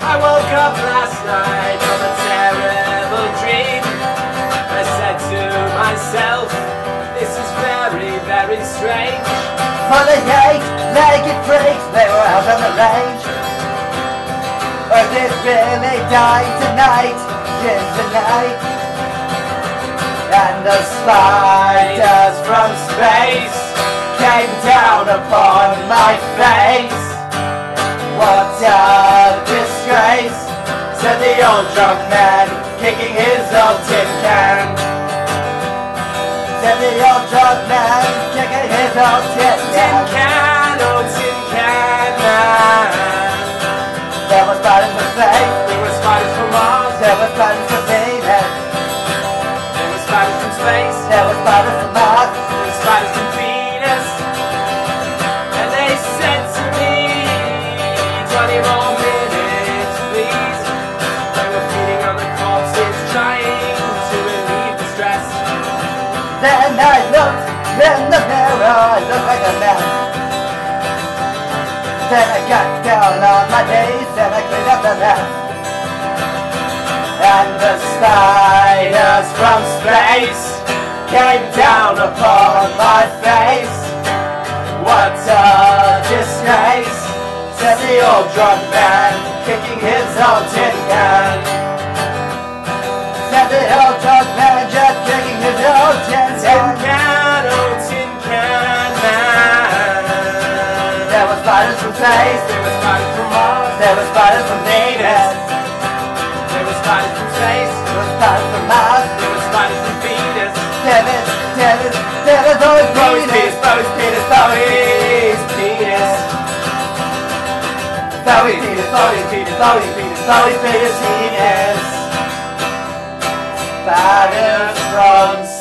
I woke up last night from a terrible dream. I said to myself, this is very, very strange. For the eight-legged freaks, they were out on the range. Or did really die tonight, yes tonight. And the spiders from space came down upon my face. What a disgrace, said the old drunk man, kicking his old tin can. Said the old drunk man, kicking his old tin can. Tin can, oh tin can man. There were spiders from space, There were spiders from Mars. there were spiders from Venus, There were spiders from space. there were spiders from Mars. There were spiders from Venus. And they said to me, 20 more minutes, please. They were feeding on the corpses, trying to relieve the stress. Then I looked in the mirror, I looked like a mess. Then I got down on my knees and I cleaned up the mess. And the spiders from space came down upon my face. What a disgrace, said the old drunk man, kicking his old tin can. Said the old drunk man, just kicking his old tin Tin can. can, oh tin can man. There were spiders from space, There were spiders from Mars. there were spiders from Venus, There were spiders from space. there were spiders from Mars. There were spiders from Venus. There was always Bowie's Venus. penis, Bowie's penis, Bowie's penis. Bowie penis, Bowie penis, Bowie penis, Bowie penis, penis. Spiders from